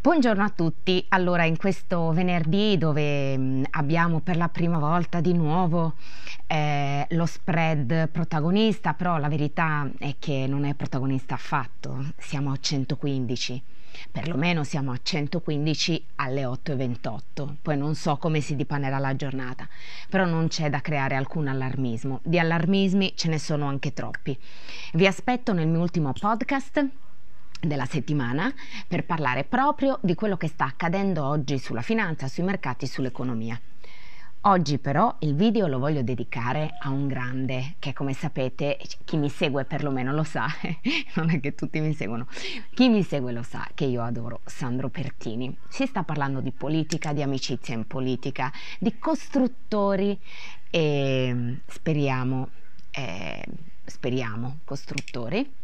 Buongiorno a tutti. Allora, in questo venerdì dove abbiamo per la prima volta di nuovo lo spread protagonista, però la verità è che non è protagonista affatto, siamo a 115, perlomeno siamo a 115 alle 8:28, poi non so come si dipanerà la giornata, però non c'è da creare alcun allarmismo, di allarmismi ce ne sono anche troppi. Vi aspetto nel mio ultimo podcast della settimana per parlare proprio di quello che sta accadendo oggi sulla finanza, sui mercati, sull'economia. Oggi però il video lo voglio dedicare a un grande che, come sapete, chi mi segue perlomeno lo sa, non è che tutti mi seguono, chi mi segue lo sa che io adoro Sandro Pertini. Si sta parlando di politica, di amicizia in politica, di costruttori e speriamo costruttori.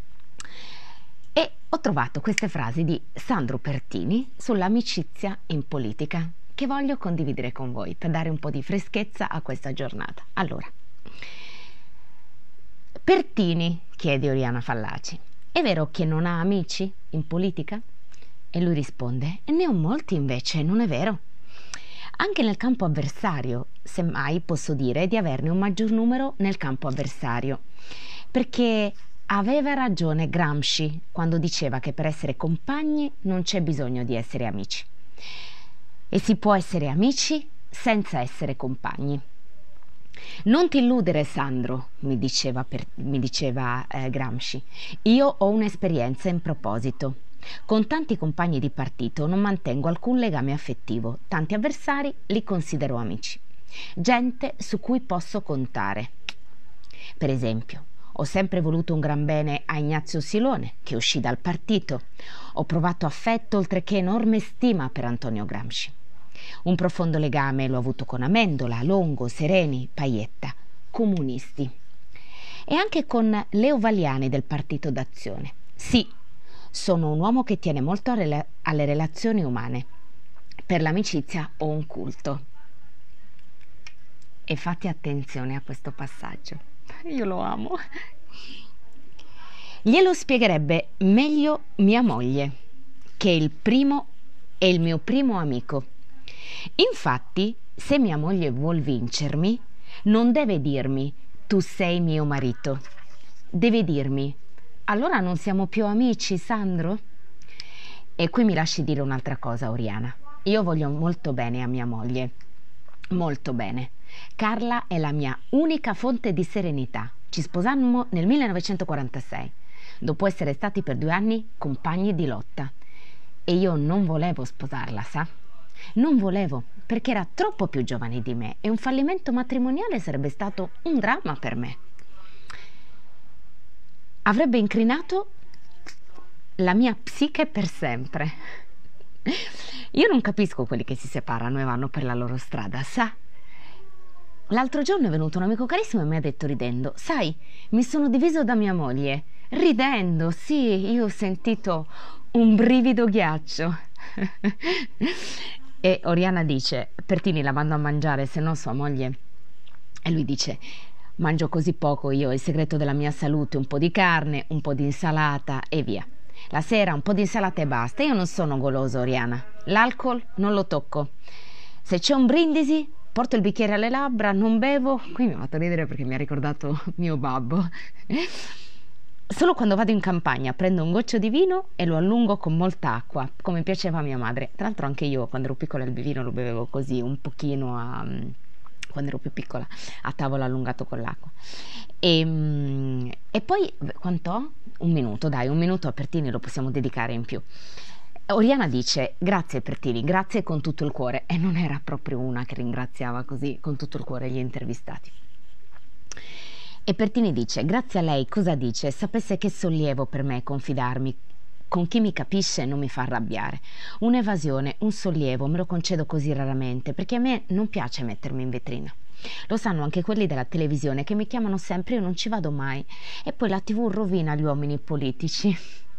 E ho trovato queste frasi di Sandro Pertini sull'amicizia in politica che voglio condividere con voi per dare un po' di freschezza a questa giornata. Allora, Pertini chiede Oriana Fallaci: è vero che non ha amici in politica? E lui risponde: ne ho molti invece, non è vero? Anche nel campo avversario, semmai posso dire di averne un maggior numero nel campo avversario, perché aveva ragione Gramsci quando diceva che per essere compagni non c'è bisogno di essere amici e si può essere amici senza essere compagni. Non ti illudere, Sandro, mi diceva Gramsci, io ho un'esperienza in proposito. Con tanti compagni di partito non mantengo alcun legame affettivo, tanti avversari li considero amici, gente su cui posso contare. Per esempio, ho sempre voluto un gran bene a Ignazio Silone, che uscì dal partito. Ho provato affetto oltre che enorme stima per Antonio Gramsci. Un profondo legame l'ho avuto con Amendola, Longo, Sereni, Paietta, comunisti. E anche con Leo Valiani del Partito d'Azione. Sì, sono un uomo che tiene molto alle relazioni umane. Per l'amicizia ho un culto. E fate attenzione a questo passaggio. Io lo amo. Glielo spiegherebbe meglio mia moglie, che è il mio primo amico. Infatti, se mia moglie vuol vincermi, non deve dirmi tu sei mio marito. Deve dirmi allora non siamo più amici, Sandro? E qui mi lasci dire un'altra cosa, Oriana. Io voglio molto bene a mia moglie. Molto bene. Carla è la mia unica fonte di serenità. Ci sposammo nel 1946, dopo essere stati per 2 anni compagni di lotta. E io non volevo sposarla, sa? Non volevo, perché era troppo più giovane di me e un fallimento matrimoniale sarebbe stato un dramma per me. Avrebbe incrinato la mia psiche per sempre. Io non capisco quelli che si separano e vanno per la loro strada, sa? L'altro giorno è venuto un amico carissimo e mi ha detto ridendo: sai, mi sono diviso da mia moglie. Ridendo, sì, io ho sentito un brivido ghiaccio. E Oriana dice: Pertini la mando a mangiare, se no sua moglie. E lui dice: mangio così poco io, il segreto della mia salute, un po' di carne, un po' di insalata e via. La sera un po' di insalata e basta. Io non sono goloso, Oriana. L'alcol non lo tocco. Se c'è un brindisi porto il bicchiere alle labbra, non bevo. Qui mi ha fatto ridere perché mi ha ricordato mio babbo. Solo quando vado in campagna prendo un goccio di vino e lo allungo con molta acqua, come piaceva a mia madre. Tra l'altro anche io quando ero piccola il vino lo bevevo così, un pochino quando ero più piccola, a tavola allungato con l'acqua. E poi, quant'ho? Un minuto a Pertini lo possiamo dedicare in più. Oriana dice: grazie Pertini, grazie con tutto il cuore. E non era proprio una che ringraziava così con tutto il cuore gli intervistati. E Pertini dice: grazie a lei, cosa dice? Sapesse che sollievo per me confidarmi con chi mi capisce e non mi fa arrabbiare. Un'evasione, un sollievo, me lo concedo così raramente, perché a me non piace mettermi in vetrina. Lo sanno anche quelli della televisione che mi chiamano sempre, io non ci vado mai. E poi la TV rovina gli uomini politici.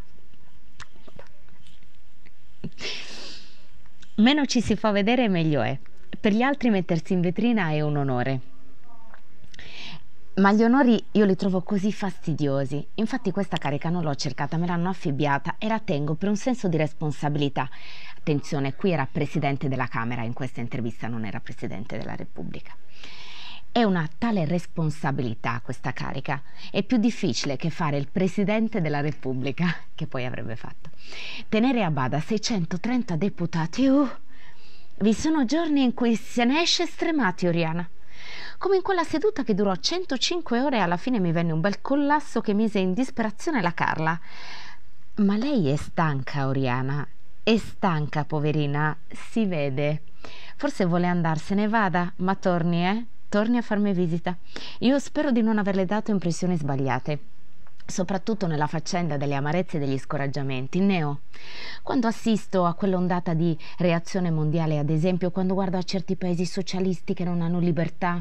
Meno ci si fa vedere meglio è. Per gli altri mettersi in vetrina è un onore. Ma gli onori io li trovo così fastidiosi. Infatti questa carica non l'ho cercata, me l'hanno affibbiata e la tengo per un senso di responsabilità. Attenzione, qui era Presidente della Camera, in questa intervista non era Presidente della Repubblica. È una tale responsabilità questa carica. È più difficile che fare il Presidente della Repubblica, che poi avrebbe fatto. Tenere a bada 630 deputati, vi sono giorni in cui se ne esce stremati, Oriana. Come in quella seduta che durò 105 ore e alla fine mi venne un bel collasso che mise in disperazione la Carla. Ma lei è stanca, Oriana. È stanca, poverina. Si vede. Forse vuole andarsene, vada, ma torni, Torni a farmi visita. Io spero di non averle dato impressioni sbagliate, soprattutto nella faccenda delle amarezze e degli scoraggiamenti. Neo, quando assisto a quell'ondata di reazione mondiale, ad esempio quando guardo a certi paesi socialisti che non hanno libertà,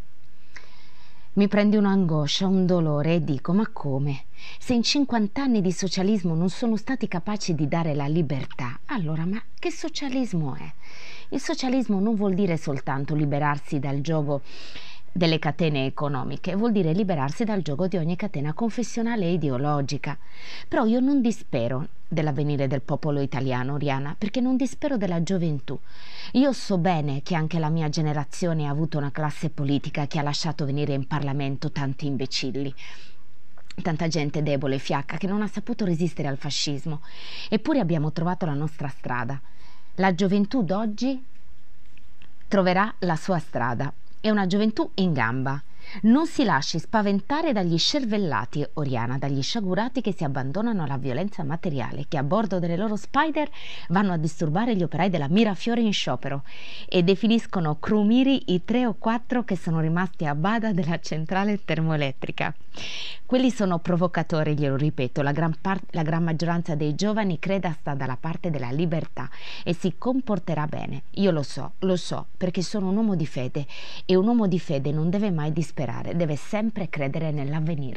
mi prende un'angoscia, un dolore e dico: ma come? Se in 50 anni di socialismo non sono stati capaci di dare la libertà, allora ma che socialismo è? Il socialismo non vuol dire soltanto liberarsi dal giogo delle catene economiche, vuol dire liberarsi dal giogo di ogni catena confessionale e ideologica. Però io non dispero dell'avvenire del popolo italiano, Oriana, perché non dispero della gioventù. Io so bene che anche la mia generazione ha avuto una classe politica che ha lasciato venire in Parlamento tanti imbecilli, tanta gente debole e fiacca che non ha saputo resistere al fascismo. Eppure abbiamo trovato la nostra strada. La gioventù d'oggi troverà la sua strada. È una gioventù in gamba. Non si lasci spaventare dagli scervellati, Oriana, dagli sciagurati che si abbandonano alla violenza materiale, che a bordo delle loro Spider vanno a disturbare gli operai della Mirafiore in sciopero e definiscono crumiri i 3 o 4 che sono rimasti a bada della centrale termoelettrica. Quelli sono provocatori, glielo ripeto. La gran maggioranza dei giovani creda sta dalla parte della libertà e si comporterà bene. Io lo so, perché sono un uomo di fede e un uomo di fede non deve mai disperare, deve sempre credere nell'avvenire.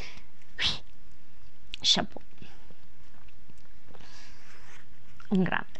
Chapeau. Un grande.